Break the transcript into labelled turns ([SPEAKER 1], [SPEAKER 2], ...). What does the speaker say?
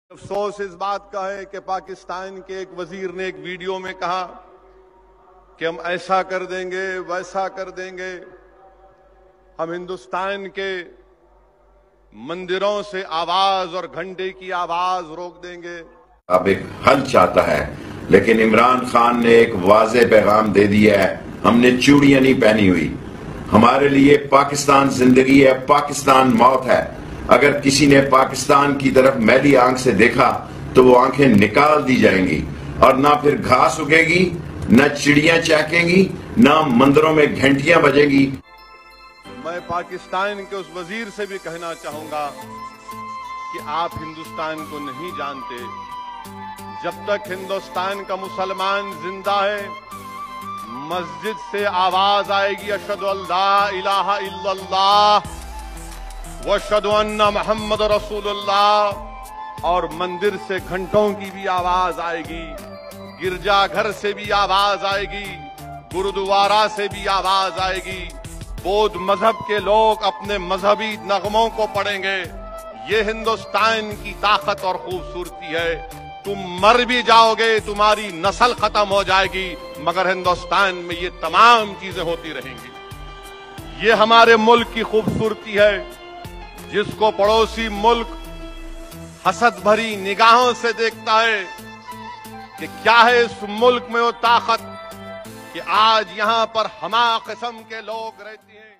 [SPEAKER 1] अफसोस इस बात का है कि पाकिस्तान के एक वजीर ने एक वीडियो में कहा कि हम ऐसा कर देंगे वैसा कर देंगे, हम हिंदुस्तान के मंदिरों से आवाज और घंटे की आवाज रोक देंगे।
[SPEAKER 2] अब एक हल चाहता है, लेकिन इमरान खान ने एक वाज़े पैगाम दे दिया है, हमने चूड़ियां नहीं पहनी हुई, हमारे लिए पाकिस्तान जिंदगी है, पाकिस्तान मौत है। अगर किसी ने पाकिस्तान की तरफ मैली आंख से देखा तो वो आंखें निकाल दी जाएंगी और ना फिर घास उगेगी, ना चिड़ियां चहकेंगी, ना मंदिरों में घंटियां बजेंगी।
[SPEAKER 1] मैं पाकिस्तान के उस वजीर से भी कहना चाहूंगा कि आप हिंदुस्तान को नहीं जानते। जब तक हिंदुस्तान का मुसलमान जिंदा है, मस्जिद से आवाज आएगी अशहदु अल्ला इलाहा इल्लल्लाह व अशहदु अन्ना मुहम्मद रसूलुल्लाह, और मंदिर से घंटों की भी आवाज आएगी, गिरजाघर से भी आवाज आएगी, गुरुद्वारा से भी आवाज आएगी। बौद्ध मजहब के लोग अपने मजहबी नगमों को पढ़ेंगे। ये हिंदुस्तान की ताकत और खूबसूरती है। तुम मर भी जाओगे, तुम्हारी नस्ल खत्म हो जाएगी, मगर हिंदुस्तान में ये तमाम चीजें होती रहेंगी। ये हमारे मुल्क की खूबसूरती है, जिसको पड़ोसी मुल्क हसद भरी निगाहों से देखता है कि क्या है इस मुल्क में वो ताकत कि आज यहां पर हमा किस्म के लोग रहते हैं।